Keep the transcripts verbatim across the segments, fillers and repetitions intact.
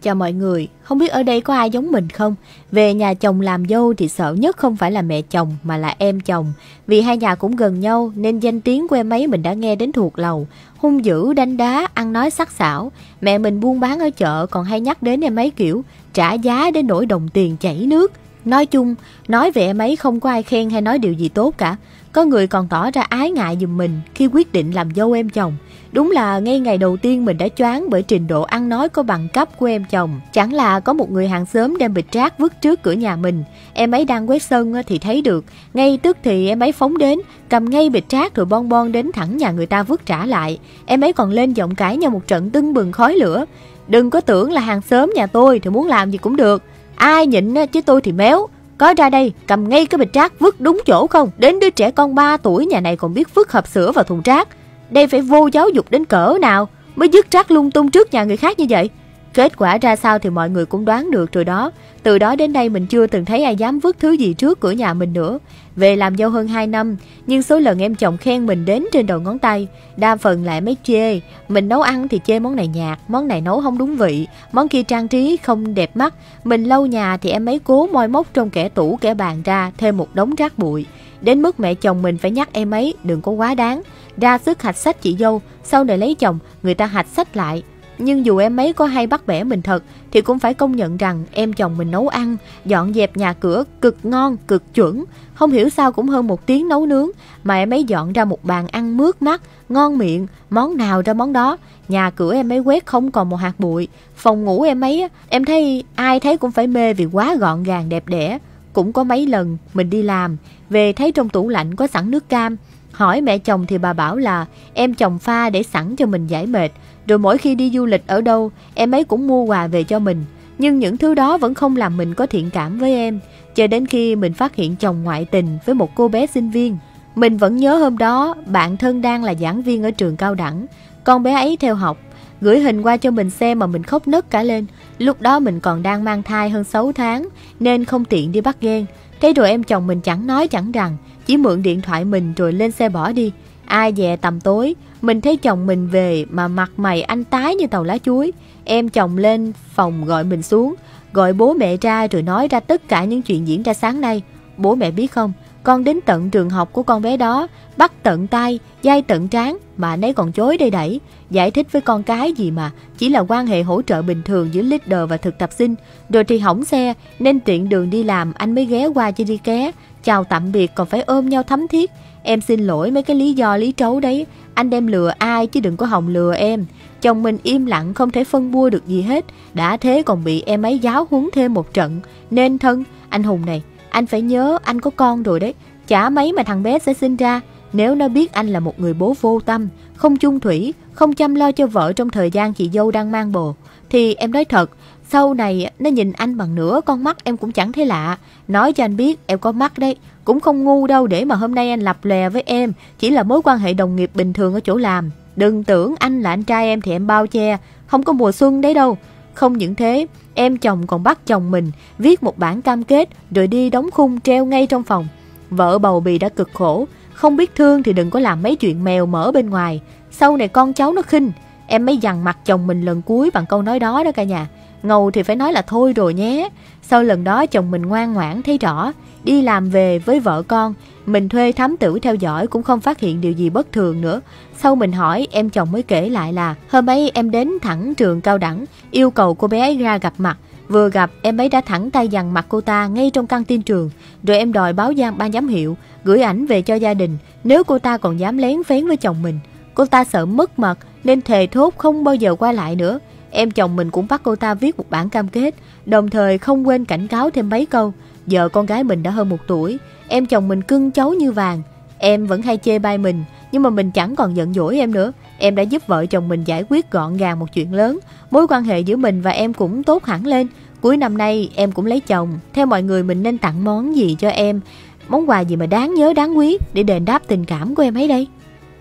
Chào mọi người, không biết ở đây có ai giống mình không? Về nhà chồng làm dâu thì sợ nhất không phải là mẹ chồng mà là em chồng. Vì hai nhà cũng gần nhau nên danh tiếng của em ấy mình đã nghe đến thuộc lầu. Hung dữ, đánh đá, ăn nói sắc sảo. Mẹ mình buôn bán ở chợ còn hay nhắc đến em ấy kiểu trả giá đến nỗi đồng tiền chảy nước. Nói chung, nói về em ấy không có ai khen hay nói điều gì tốt cả. Có người còn tỏ ra ái ngại giùm mình khi quyết định làm dâu em chồng. Đúng là ngay ngày đầu tiên mình đã choáng bởi trình độ ăn nói có bằng cấp của em chồng. Chẳng là có một người hàng xóm đem bịch rác vứt trước cửa nhà mình. Em ấy đang quét sân thì thấy được. Ngay tức thì em ấy phóng đến, cầm ngay bịch rác rồi bon bon đến thẳng nhà người ta vứt trả lại. Em ấy còn lên giọng cãi nhau một trận tưng bừng khói lửa. Đừng có tưởng là hàng xóm nhà tôi thì muốn làm gì cũng được. Ai nhịn chứ tôi thì méo. Có ra đây, cầm ngay cái bịch rác vứt đúng chỗ không? Đến đứa trẻ con ba tuổi nhà này còn biết vứt hộp sữa vào thùng rác. Đây phải vô giáo dục đến cỡ nào mới dứt rác lung tung trước nhà người khác như vậy? Kết quả ra sao thì mọi người cũng đoán được rồi đó. Từ đó đến đây mình chưa từng thấy ai dám vứt thứ gì trước cửa nhà mình nữa. Về làm dâu hơn hai năm, nhưng số lần em chồng khen mình đến trên đầu ngón tay. Đa phần lại mấy chê. Mình nấu ăn thì chê món này nhạt, món này nấu không đúng vị, món kia trang trí không đẹp mắt. Mình lau nhà thì em ấy cố moi móc trong kẻ tủ kẻ bàn ra thêm một đống rác bụi. Đến mức mẹ chồng mình phải nhắc em ấy đừng có quá đáng. Ra sức hạch sách chị dâu, sau này lấy chồng người ta hạch sách lại. Nhưng dù em ấy có hay bắt bẻ mình thật thì cũng phải công nhận rằng em chồng mình nấu ăn, dọn dẹp nhà cửa cực ngon, cực chuẩn. Không hiểu sao cũng hơn một tiếng nấu nướng mà em ấy dọn ra một bàn ăn mướt mắt, ngon miệng, món nào ra món đó. Nhà cửa em ấy quét không còn một hạt bụi. Phòng ngủ em ấy, em thấy ai thấy cũng phải mê vì quá gọn gàng đẹp đẽ. Cũng có mấy lần mình đi làm, về thấy trong tủ lạnh có sẵn nước cam. Hỏi mẹ chồng thì bà bảo là em chồng pha để sẵn cho mình giải mệt. Rồi mỗi khi đi du lịch ở đâu, em ấy cũng mua quà về cho mình. Nhưng những thứ đó vẫn không làm mình có thiện cảm với em. Cho đến khi mình phát hiện chồng ngoại tình với một cô bé sinh viên. Mình vẫn nhớ hôm đó, bạn thân đang là giảng viên ở trường cao đẳng. Con bé ấy theo học, gửi hình qua cho mình xem mà mình khóc nấc cả lên. Lúc đó mình còn đang mang thai hơn sáu tháng, nên không tiện đi bắt ghen. Thế rồi em chồng mình chẳng nói chẳng rằng, chỉ mượn điện thoại mình rồi lên xe bỏ đi. Ai dè tầm tối, mình thấy chồng mình về mà mặt mày anh tái như tàu lá chuối. Em chồng lên phòng gọi mình xuống, gọi bố mẹ ra rồi nói ra tất cả những chuyện diễn ra sáng nay. Bố mẹ biết không, con đến tận trường học của con bé đó, bắt tận tay, dai tận trán mà anh ấy còn chối đây đẩy. Giải thích với con cái gì mà chỉ là quan hệ hỗ trợ bình thường giữa leader và thực tập sinh. Rồi thì hỏng xe nên tiện đường đi làm anh mới ghé qua cho đi ké. Chào tạm biệt còn phải ôm nhau thắm thiết. Em xin lỗi mấy cái lý do lý trấu đấy. Anh đem lừa ai chứ đừng có hòng lừa em. Chồng mình im lặng không thể phân bua được gì hết. Đã thế còn bị em ấy giáo huấn thêm một trận. Nên thân, anh Hùng này, anh phải nhớ anh có con rồi đấy. Chả mấy mà thằng bé sẽ sinh ra. Nếu nó biết anh là một người bố vô tâm, không chung thủy, không chăm lo cho vợ trong thời gian chị dâu đang mang bầu, thì em nói thật, sau này nó nhìn anh bằng nửa con mắt em cũng chẳng thấy lạ. Nói cho anh biết em có mắt đấy, cũng không ngu đâu để mà hôm nay anh lập lè với em. Chỉ là mối quan hệ đồng nghiệp bình thường ở chỗ làm. Đừng tưởng anh là anh trai em thì em bao che. Không có mùa xuân đấy đâu. Không những thế, em chồng còn bắt chồng mình viết một bản cam kết rồi đi đóng khung treo ngay trong phòng. Vợ bầu bì đã cực khổ, không biết thương thì đừng có làm mấy chuyện mèo mỡ bên ngoài. Sau này con cháu nó khinh. Em mới dằn mặt chồng mình lần cuối bằng câu nói đó đó cả nhà. Ngầu thì phải nói là thôi rồi nhé. Sau lần đó chồng mình ngoan ngoãn thấy rõ. Đi làm về với vợ con, mình thuê thám tử theo dõi cũng không phát hiện điều gì bất thường nữa. Sau mình hỏi, em chồng mới kể lại là hôm ấy em đến thẳng trường cao đẳng, yêu cầu cô bé ấy ra gặp mặt. Vừa gặp, em ấy đã thẳng tay dằn mặt cô ta ngay trong căng tin trường. Rồi em đòi báo gian ban giám hiệu, gửi ảnh về cho gia đình nếu cô ta còn dám lén phén với chồng mình. Cô ta sợ mất mật nên thề thốt không bao giờ qua lại nữa. Em chồng mình cũng bắt cô ta viết một bản cam kết, đồng thời không quên cảnh cáo thêm mấy câu. Giờ con gái mình đã hơn một tuổi, em chồng mình cưng cháu như vàng. Em vẫn hay chê bai mình, nhưng mà mình chẳng còn giận dỗi em nữa. Em đã giúp vợ chồng mình giải quyết gọn gàng một chuyện lớn. Mối quan hệ giữa mình và em cũng tốt hẳn lên. Cuối năm nay em cũng lấy chồng. Theo mọi người mình nên tặng món gì cho em? Món quà gì mà đáng nhớ đáng quý để đền đáp tình cảm của em ấy đây?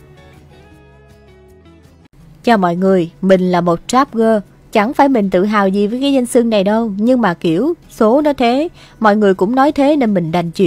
Chào mọi người, mình là một trap girl. Chẳng phải mình tự hào gì với cái danh xưng này đâu, nhưng mà kiểu số nó thế, mọi người cũng nói thế nên mình đành chịu ấy.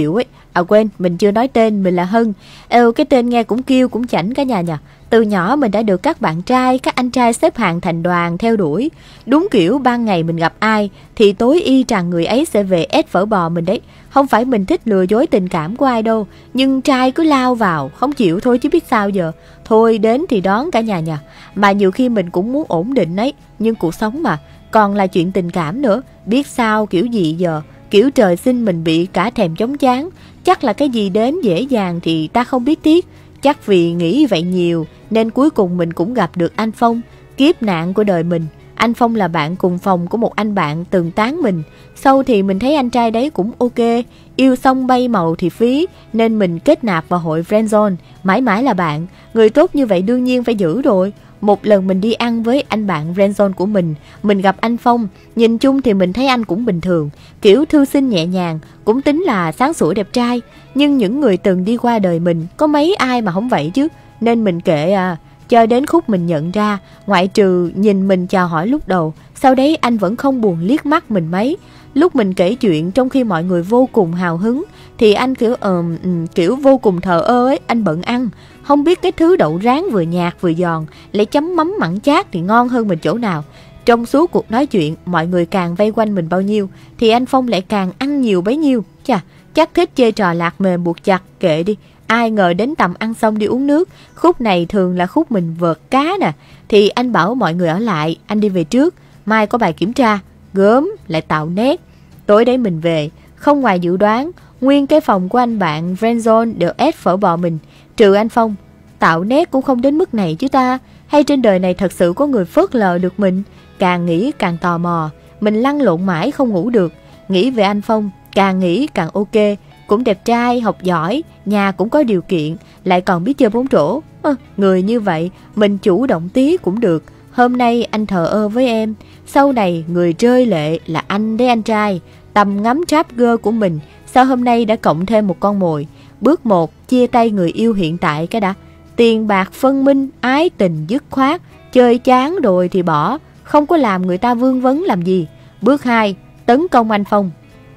À quên, mình chưa nói tên, mình là Hân. Êu, cái tên nghe cũng kêu cũng chảnh cả nhà nhỉ. Từ nhỏ mình đã được các bạn trai, các anh trai xếp hàng thành đoàn theo đuổi. Đúng kiểu ban ngày mình gặp ai thì tối y chang người ấy sẽ về ép phở bò mình đấy. Không phải mình thích lừa dối tình cảm của ai đâu, nhưng trai cứ lao vào, không chịu thôi chứ biết sao giờ. Thôi đến thì đón cả nhà nhà. Mà nhiều khi mình cũng muốn ổn định ấy, nhưng cuộc sống mà, còn là chuyện tình cảm nữa. Biết sao kiểu gì giờ, kiểu trời sinh mình bị cả thèm chóng chán. Chắc là cái gì đến dễ dàng thì ta không biết tiếc. Chắc vì nghĩ vậy nhiều nên cuối cùng mình cũng gặp được anh Phong, kiếp nạn của đời mình. Anh Phong là bạn cùng phòng của một anh bạn từng tán mình. Sau thì mình thấy anh trai đấy cũng ok, yêu xong bay màu thì phí, nên mình kết nạp vào hội friendzone, mãi mãi là bạn. Người tốt như vậy đương nhiên phải giữ rồi. Một lần mình đi ăn với anh bạn friendzone của mình, mình gặp anh Phong. Nhìn chung thì mình thấy anh cũng bình thường, kiểu thư sinh nhẹ nhàng, cũng tính là sáng sủa đẹp trai. Nhưng những người từng đi qua đời mình, có mấy ai mà không vậy chứ. Nên mình kệ à. Cho đến khúc mình nhận ra, ngoại trừ nhìn mình chào hỏi lúc đầu, sau đấy anh vẫn không buồn liếc mắt mình mấy. Lúc mình kể chuyện trong khi mọi người vô cùng hào hứng, thì anh kiểu uh, kiểu vô cùng thờ ơ ấy, anh bận ăn. Không biết cái thứ đậu rán vừa nhạt vừa giòn, lại chấm mắm mặn chát thì ngon hơn mình chỗ nào. Trong suốt cuộc nói chuyện, mọi người càng vây quanh mình bao nhiêu, thì anh Phong lại càng ăn nhiều bấy nhiêu. Chà, chắc thích chơi trò lạc mềm buộc chặt, kệ đi. Ai ngờ đến tầm ăn xong đi uống nước, khúc này thường là khúc mình vợt cá nè, thì anh bảo mọi người ở lại, anh đi về trước, mai có bài kiểm tra. Gớm, lại tạo nét. Tối đấy mình về, không ngoài dự đoán, nguyên cái phòng của anh bạn friendzone đều ép phở bò mình, trừ anh Phong. Tạo nét cũng không đến mức này chứ ta, hay trên đời này thật sự có người phớt lờ được mình. Càng nghĩ càng tò mò, mình lăn lộn mãi không ngủ được. Nghĩ về anh Phong, càng nghĩ càng ok. Cũng đẹp trai, học giỏi, nhà cũng có điều kiện, lại còn biết chơi bóng rổ. À, người như vậy, mình chủ động tí cũng được. Hôm nay anh thờ ơ với em, sau này người rơi lệ là anh đấy anh trai. Tầm ngắm trap girl của mình, sao hôm nay đã cộng thêm một con mồi. Bước một, chia tay người yêu hiện tại cái đã. Tiền bạc phân minh, ái tình dứt khoát, chơi chán rồi thì bỏ, không có làm người ta vương vấn làm gì. Bước hai, tấn công anh Phong.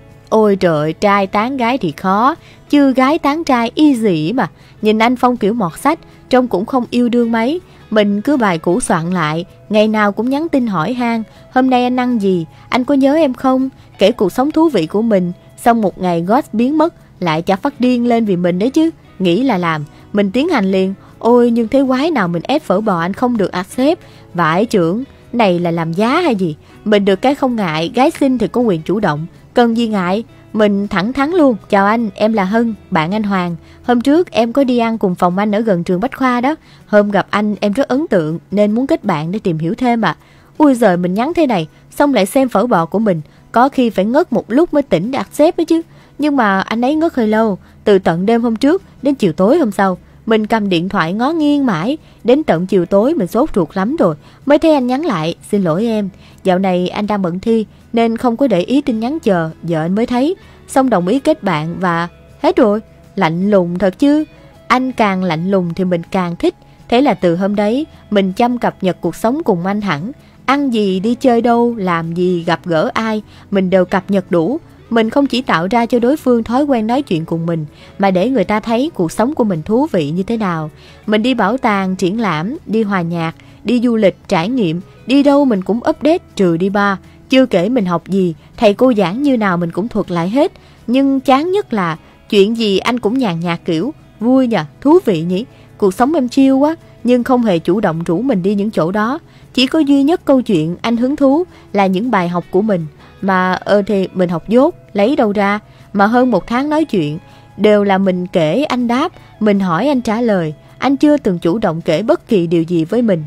Ôi trời, trai tán gái thì khó, chứ gái tán trai easy mà. Nhìn anh Phong kiểu mọt sách, trông cũng không yêu đương mấy. Mình cứ bài cũ soạn lại, ngày nào cũng nhắn tin hỏi han. Hôm nay anh ăn gì? Anh có nhớ em không? Kể cuộc sống thú vị của mình. Xong một ngày Ghost biến mất, lại chả phát điên lên vì mình đấy chứ. Nghĩ là làm, mình tiến hành liền. Ôi nhưng thế quái nào mình ép phở bò anh không được accept. Vãi trưởng, này là làm giá hay gì? Mình được cái không ngại, gái xinh thì có quyền chủ động. Cần gì ngại, mình thẳng thắn luôn. Chào anh, em là Hân, bạn anh Hoàng. Hôm trước em có đi ăn cùng phòng anh ở gần trường Bách Khoa đó. Hôm gặp anh em rất ấn tượng nên muốn kết bạn để tìm hiểu thêm ạ. À. Ui giời, mình nhắn thế này, xong lại xem phở bò của mình. Có khi phải ngất một lúc mới tỉnh để accept ấy chứ. Nhưng mà anh ấy ngất hơi lâu, từ tận đêm hôm trước đến chiều tối hôm sau. Mình cầm điện thoại ngó nghiêng mãi, đến tận chiều tối mình sốt ruột lắm rồi mới thấy anh nhắn lại, xin lỗi em, dạo này anh đang bận thi nên không có để ý tin nhắn, chờ giờ anh mới thấy. Xong đồng ý kết bạn và hết rồi. Lạnh lùng thật chứ. Anh càng lạnh lùng thì mình càng thích. Thế là từ hôm đấy mình chăm cập nhật cuộc sống cùng anh hẳn. Ăn gì, đi chơi đâu, làm gì, gặp gỡ ai, mình đều cập nhật đủ. Mình không chỉ tạo ra cho đối phương thói quen nói chuyện cùng mình, mà để người ta thấy cuộc sống của mình thú vị như thế nào. Mình đi bảo tàng, triển lãm, đi hòa nhạc, đi du lịch, trải nghiệm, đi đâu mình cũng update trừ đi bar. Chưa kể mình học gì, thầy cô giảng như nào mình cũng thuật lại hết. Nhưng chán nhất là chuyện gì anh cũng nhàn nhạt kiểu, vui nhỉ, thú vị nhỉ. Cuộc sống em chill quá, nhưng không hề chủ động rủ mình đi những chỗ đó. Chỉ có duy nhất câu chuyện anh hứng thú là những bài học của mình. Mà ờ thì mình học dốt, lấy đâu ra. Mà hơn một tháng nói chuyện, đều là mình kể anh đáp, mình hỏi anh trả lời. Anh chưa từng chủ động kể bất kỳ điều gì với mình.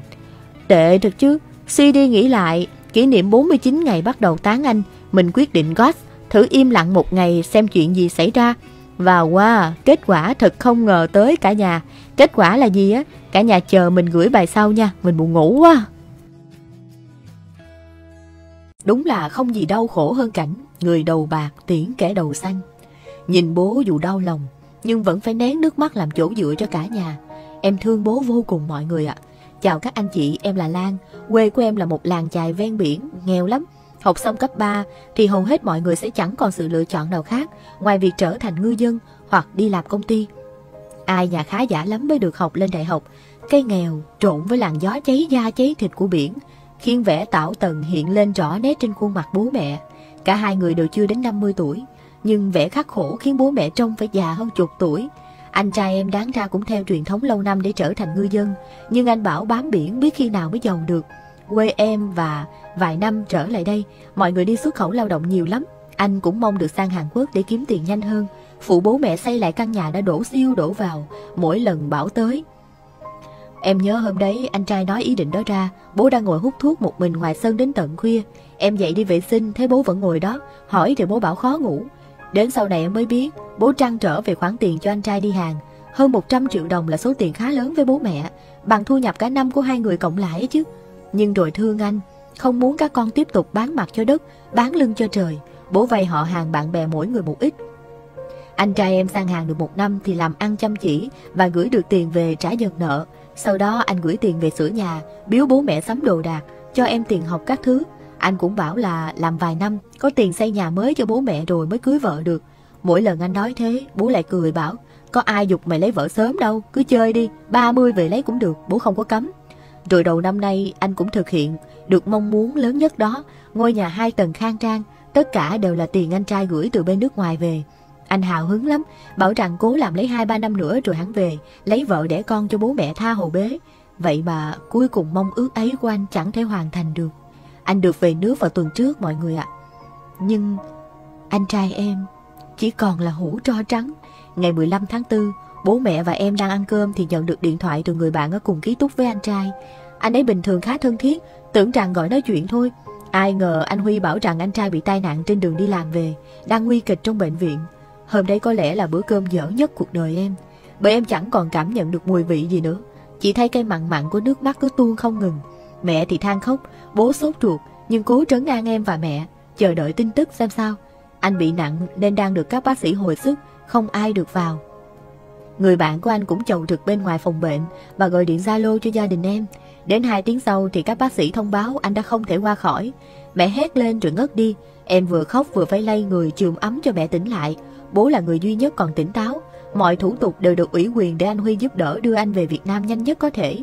Tệ thật chứ. Suy đi nghĩ lại, kỷ niệm bốn mươi chín ngày bắt đầu tán anh, mình quyết định ghost, thử im lặng một ngày xem chuyện gì xảy ra. Và wow, kết quả thật không ngờ tới cả nhà. Kết quả là gì á? Cả nhà chờ mình gửi bài sau nha, mình buồn ngủ quá. Đúng là không gì đau khổ hơn cảnh người đầu bạc tiễn kẻ đầu xanh. Nhìn bố dù đau lòng, nhưng vẫn phải nén nước mắt làm chỗ dựa cho cả nhà. Em thương bố vô cùng mọi người ạ. Chào các anh chị, em là Lan. Quê của em là một làng chài ven biển, nghèo lắm. Học xong cấp ba thì hầu hết mọi người sẽ chẳng còn sự lựa chọn nào khác ngoài việc trở thành ngư dân hoặc đi làm công ty. Ai nhà khá giả lắm mới được học lên đại học. Cái nghèo trộn với làn gió cháy da cháy thịt của biển khiến vẻ tảo tần hiện lên rõ nét trên khuôn mặt bố mẹ. Cả hai người đều chưa đến năm mươi tuổi, nhưng vẻ khắc khổ khiến bố mẹ trông phải già hơn chục tuổi. Anh trai em đáng ra cũng theo truyền thống lâu năm để trở thành ngư dân, nhưng anh bảo bám biển biết khi nào mới giàu được. Quê em và vài năm trở lại đây, mọi người đi xuất khẩu lao động nhiều lắm. Anh cũng mong được sang Hàn Quốc để kiếm tiền nhanh hơn, phụ bố mẹ xây lại căn nhà đã đổ siêu đổ vào mỗi lần bão tới. Em nhớ hôm đấy anh trai nói ý định đó ra, bố đang ngồi hút thuốc một mình ngoài sân đến tận khuya. Em dậy đi vệ sinh thấy bố vẫn ngồi đó, hỏi thì bố bảo khó ngủ. Đến sau này em mới biết bố trăn trở về khoản tiền cho anh trai đi Hàn. Hơn một trăm triệu đồng là số tiền khá lớn với bố mẹ, bằng thu nhập cả năm của hai người cộng lại chứ. Nhưng rồi thương anh, không muốn các con tiếp tục bán mặt cho đất, bán lưng cho trời, bố vay họ hàng bạn bè mỗi người một ít. Anh trai em sang Hàn được một năm thì làm ăn chăm chỉ và gửi được tiền về trả dần nợ. Sau đó anh gửi tiền về sửa nhà, biếu bố mẹ sắm đồ đạc, cho em tiền học các thứ. Anh cũng bảo là làm vài năm có tiền xây nhà mới cho bố mẹ rồi mới cưới vợ được. Mỗi lần anh nói thế, bố lại cười bảo có ai giục mày lấy vợ sớm đâu, cứ chơi đi, ba mươi về lấy cũng được, bố không có cấm. Rồi đầu năm nay anh cũng thực hiện được mong muốn lớn nhất đó, ngôi nhà hai tầng khang trang, tất cả đều là tiền anh trai gửi từ bên nước ngoài về. Anh hào hứng lắm, bảo rằng cố làm lấy hai ba năm nữa rồi hắn về, lấy vợ đẻ con cho bố mẹ tha hồ bế. Vậy mà cuối cùng mong ước ấy của anh chẳng thể hoàn thành được. Anh được về nước vào tuần trước mọi người ạ. Nhưng anh trai em chỉ còn là hũ tro trắng. Ngày mười lăm tháng tư, bố mẹ và em đang ăn cơm thì nhận được điện thoại từ người bạn ở cùng ký túc với anh trai. Anh ấy bình thường khá thân thiết, tưởng rằng gọi nói chuyện thôi. Ai ngờ anh Huy bảo rằng anh trai bị tai nạn trên đường đi làm về, đang nguy kịch trong bệnh viện. Hôm đấy có lẽ là bữa cơm dở nhất cuộc đời em, bởi em chẳng còn cảm nhận được mùi vị gì nữa, chỉ thấy cái mặn mặn của nước mắt cứ tuôn không ngừng. Mẹ thì than khóc, bố sốt ruột nhưng cố trấn an em và mẹ, chờ đợi tin tức xem sao. Anh bị nặng nên đang được các bác sĩ hồi sức, không ai được vào. Người bạn của anh cũng chầu trực bên ngoài phòng bệnh và gọi điện Zalo cho gia đình em. Đến hai tiếng sau thì các bác sĩ thông báo anh đã không thể qua khỏi. Mẹ hét lên rồi ngất đi. Em vừa khóc vừa phải lay người chườm ấm cho mẹ tỉnh lại. Bố là người duy nhất còn tỉnh táo. Mọi thủ tục đều được ủy quyền để anh Huy giúp đỡ đưa anh về Việt Nam nhanh nhất có thể.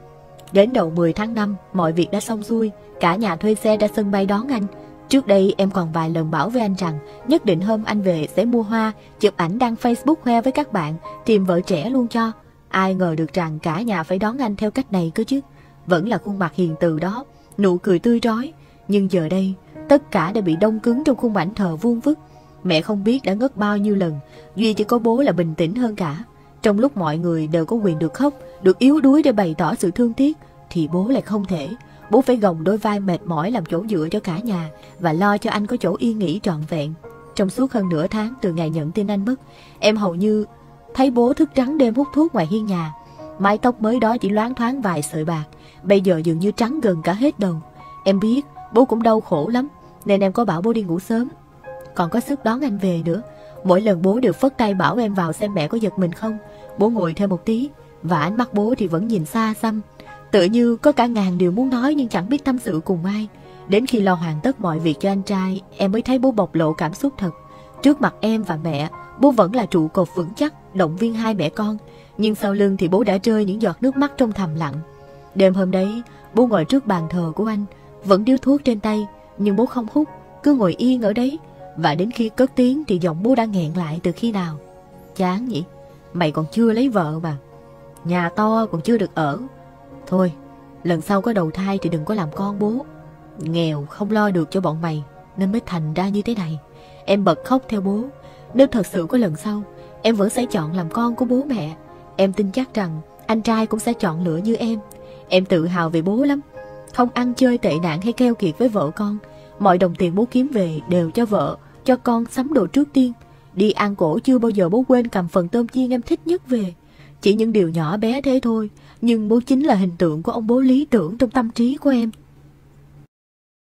Đến đầu mười tháng năm, mọi việc đã xong xuôi. Cả nhà thuê xe ra sân bay đón anh. Trước đây em còn vài lần bảo với anh rằng nhất định hôm anh về sẽ mua hoa, chụp ảnh đăng Facebook khoe với các bạn, tìm vợ trẻ luôn cho. Ai ngờ được rằng cả nhà phải đón anh theo cách này cơ chứ. Vẫn là khuôn mặt hiền từ đó, nụ cười tươi rói. Nhưng giờ đây, tất cả đã bị đông cứng trong khung ảnh thờ vuông vức. Mẹ không biết đã ngất bao nhiêu lần, duy chỉ có bố là bình tĩnh hơn cả. Trong lúc mọi người đều có quyền được khóc, được yếu đuối để bày tỏ sự thương tiếc, thì bố lại không thể. Bố phải gồng đôi vai mệt mỏi làm chỗ dựa cho cả nhà và lo cho anh có chỗ yên nghỉ trọn vẹn. Trong suốt hơn nửa tháng từ ngày nhận tin anh mất, em hầu như thấy bố thức trắng đêm hút thuốc ngoài hiên nhà. Mái tóc mới đó chỉ loáng thoáng vài sợi bạc, bây giờ dường như trắng gần cả hết đầu. Em biết bố cũng đau khổ lắm, nên em có bảo bố đi ngủ sớm, còn có sức đón anh về nữa. Mỗi lần bố đều phất tay bảo em vào xem mẹ có giật mình không. Bố ngồi thêm một tí, và ánh mắt bố thì vẫn nhìn xa xăm, tự như có cả ngàn điều muốn nói nhưng chẳng biết tâm sự cùng ai. Đến khi lo hoàn tất mọi việc cho anh trai, em mới thấy bố bộc lộ cảm xúc thật. Trước mặt em và mẹ, bố vẫn là trụ cột vững chắc, động viên hai mẹ con. Nhưng sau lưng thì bố đã rơi những giọt nước mắt trong thầm lặng. Đêm hôm đấy, bố ngồi trước bàn thờ của anh, vẫn điếu thuốc trên tay, nhưng bố không hút, cứ ngồi yên ở đấy. Và đến khi cất tiếng thì giọng bố đã nghẹn lại từ khi nào. Chán nhỉ, mày còn chưa lấy vợ mà, nhà to còn chưa được ở. Thôi, lần sau có đầu thai thì đừng có làm con bố. Nghèo không lo được cho bọn mày nên mới thành ra như thế này. Em bật khóc theo bố. Nếu thật sự có lần sau, em vẫn sẽ chọn làm con của bố mẹ. Em tin chắc rằng anh trai cũng sẽ chọn lựa như em. Em tự hào về bố lắm, không ăn chơi tệ nạn hay keo kiệt với vợ con. Mọi đồng tiền bố kiếm về đều cho vợ, cho con sắm đồ trước tiên. Đi ăn cổ chưa bao giờ bố quên cầm phần tôm chiên em thích nhất về. Chỉ những điều nhỏ bé thế thôi, nhưng bố chính là hình tượng của ông bố lý tưởng trong tâm trí của em.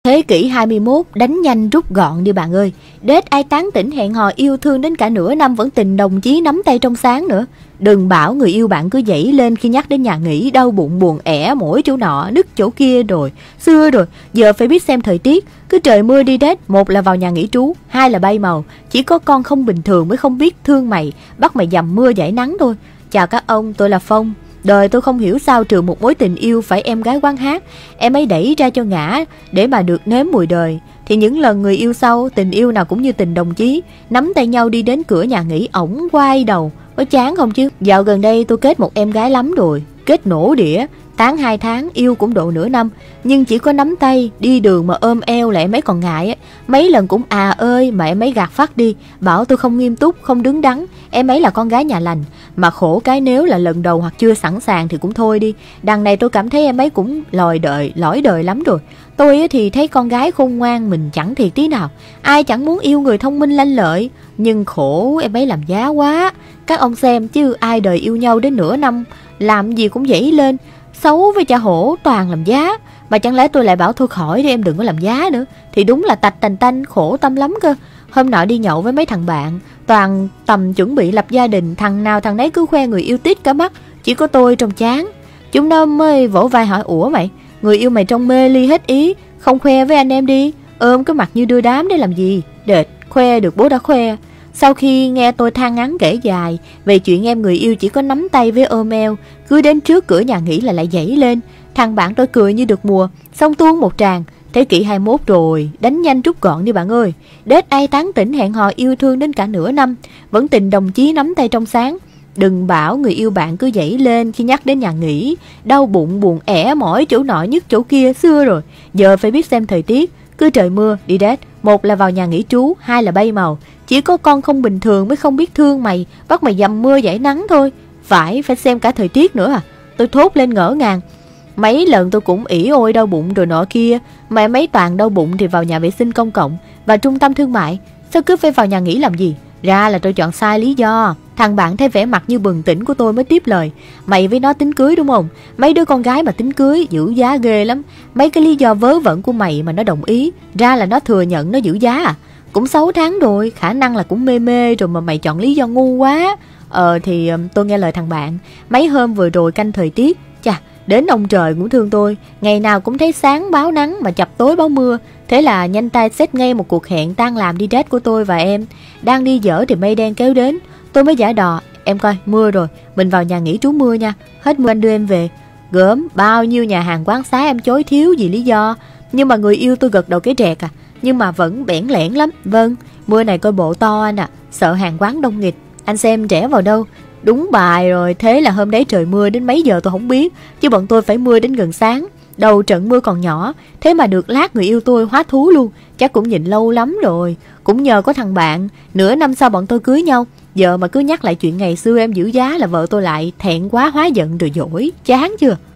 Thế kỷ hai mươi mốt, đánh nhanh rút gọn đi bạn ơi. Đết ai tán tỉnh hẹn hò yêu thương đến cả nửa năm vẫn tình đồng chí nắm tay trong sáng nữa. Đừng bảo người yêu bạn cứ dậy lên khi nhắc đến nhà nghỉ, đau bụng buồn ẻ mỗi chỗ nọ, nứt chỗ kia rồi. Xưa rồi, giờ phải biết xem thời tiết. Cứ trời mưa đi đết, một là vào nhà nghỉ trú, hai là bay màu. Chỉ có con không bình thường mới không biết thương mày, bắt mày dầm mưa giải nắng thôi. Chào các ông, tôi là Phong. Đời tôi không hiểu sao trừ một mối tình yêu phải em gái quán hát, em ấy đẩy ra cho ngã để mà được nếm mùi đời. Thì những lần người yêu sau, tình yêu nào cũng như tình đồng chí, nắm tay nhau đi đến cửa nhà nghỉ, ổng quay đầu. Có chán không chứ? Dạo gần đây tôi kết một em gái lắm rồi, kết nổ đĩa, tán hai tháng, yêu cũng độ nửa năm. Nhưng chỉ có nắm tay, đi đường mà ôm eo là em ấy còn ngại á. Mấy lần cũng à ơi mà em ấy gạt phát đi, bảo tôi không nghiêm túc, không đứng đắn. Em ấy là con gái nhà lành. Mà khổ cái nếu là lần đầu hoặc chưa sẵn sàng thì cũng thôi đi. Đằng này tôi cảm thấy em ấy cũng lòi đời, lõi đời lắm rồi. Tôi thì thấy con gái khôn ngoan mình chẳng thiệt tí nào. Ai chẳng muốn yêu người thông minh lanh lợi. Nhưng khổ em ấy làm giá quá. Các ông xem chứ ai đời yêu nhau đến nửa năm làm gì cũng dãy lên. Xấu với cha hổ toàn làm giá. Mà chẳng lẽ tôi lại bảo thôi khỏi đi em đừng có làm giá nữa. Thì đúng là tạch tành tanh khổ tâm lắm cơ. Hôm nọ đi nhậu với mấy thằng bạn, toàn tầm chuẩn bị lập gia đình, thằng nào thằng nấy cứ khoe người yêu tít cả mắt. Chỉ có tôi trong chán. Chúng nó mới vỗ vai hỏi ủa mày, người yêu mày trong mê ly hết ý, không khoe với anh em đi, ôm cái mặt như đưa đám để làm gì. Đệt, khoe được bố đã khoe. Sau khi nghe tôi than ngắn kể dài về chuyện em người yêu chỉ có nắm tay với ôm eo, cứ đến trước cửa nhà nghỉ là lại dãy lên, thằng bạn tôi cười như được mùa, xong tuôn một tràng. Thế kỷ hai mươi mốt rồi, đánh nhanh rút gọn đi bạn ơi. Đết ai tán tỉnh hẹn hò yêu thương đến cả nửa năm, vẫn tình đồng chí nắm tay trong sáng. Đừng bảo người yêu bạn cứ dãy lên khi nhắc đến nhà nghỉ, đau bụng buồn ẻ mỏi chỗ nọ nhức chỗ kia. Xưa rồi, giờ phải biết xem thời tiết. Cứ trời mưa đi đết, một là vào nhà nghỉ trú, hai là bay màu. Chỉ có con không bình thường mới không biết thương mày, bắt mày dầm mưa giải nắng thôi. Phải, phải xem cả thời tiết nữa à. Tôi thốt lên ngỡ ngàng. Mấy lần tôi cũng ỉ ôi đau bụng rồi nọ kia, mà mấy toàn đau bụng thì vào nhà vệ sinh công cộng và trung tâm thương mại. Sao cứ phải vào nhà nghỉ làm gì? Ra là tôi chọn sai lý do. Thằng bạn thấy vẻ mặt như bừng tỉnh của tôi mới tiếp lời. Mày với nó tính cưới đúng không? Mấy đứa con gái mà tính cưới giữ giá ghê lắm. Mấy cái lý do vớ vẩn của mày mà nó đồng ý, ra là nó thừa nhận nó giữ giá à? Cũng sáu tháng rồi, khả năng là cũng mê mê rồi mà mày chọn lý do ngu quá. Ờ thì tôi nghe lời thằng bạn. Mấy hôm vừa rồi canh thời tiết, chà, đến ông trời cũng thương tôi. Ngày nào cũng thấy sáng báo nắng mà chập tối báo mưa. Thế là nhanh tay xếp ngay một cuộc hẹn tan làm đi date của tôi và em. Đang đi dở thì mây đen kéo đến. Tôi mới giả đò, em coi mưa rồi, mình vào nhà nghỉ trú mưa nha. Hết mưa anh đưa em về. Gớm, bao nhiêu nhà hàng quán xá em chối thiếu gì lý do. Nhưng mà người yêu tôi gật đầu cái rẹt à. Nhưng mà vẫn bẽn lẽn lắm. Vâng, mưa này coi bộ to anh à. Sợ hàng quán đông nghịt. Anh xem rẽ vào đâu. Đúng bài rồi, thế là hôm đấy trời mưa đến mấy giờ tôi không biết. Chứ bọn tôi phải mưa đến gần sáng. Đầu trận mưa còn nhỏ, thế mà được lát người yêu tôi hóa thú luôn. Chắc cũng nhịn lâu lắm rồi. Cũng nhờ có thằng bạn, nửa năm sau bọn tôi cưới nhau. Giờ mà cứ nhắc lại chuyện ngày xưa em giữ giá là vợ tôi lại thẹn quá hóa giận rồi dỗi. Chán chưa?